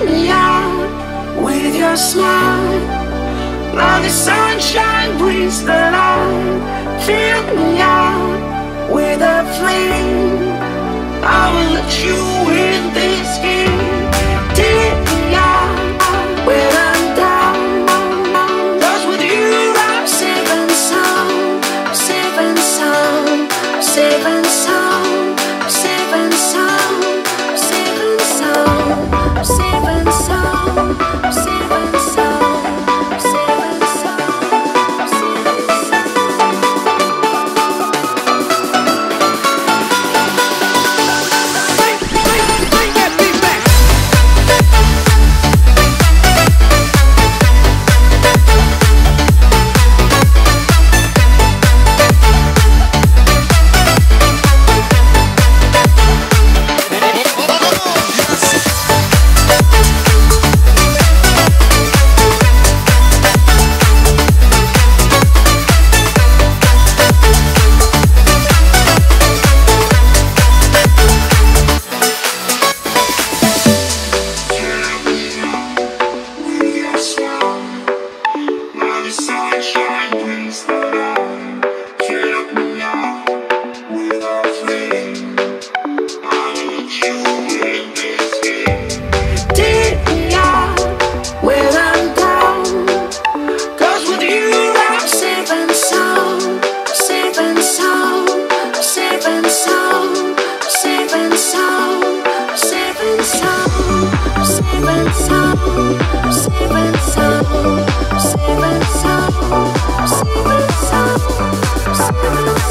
me out with your smile. Now the sunshine brings the light. Fill me out with a flame. I will let you in this game. Take me out when I'm down. 'Cause with you I'm safe and sound. I'm safe and sound. I'm safe and sound. I'm safe and sound. I'm safe and sound. I'm safe and sound. I'm safe and sound. I'm safe and sound. I'm safe and Bring that beat back. sound.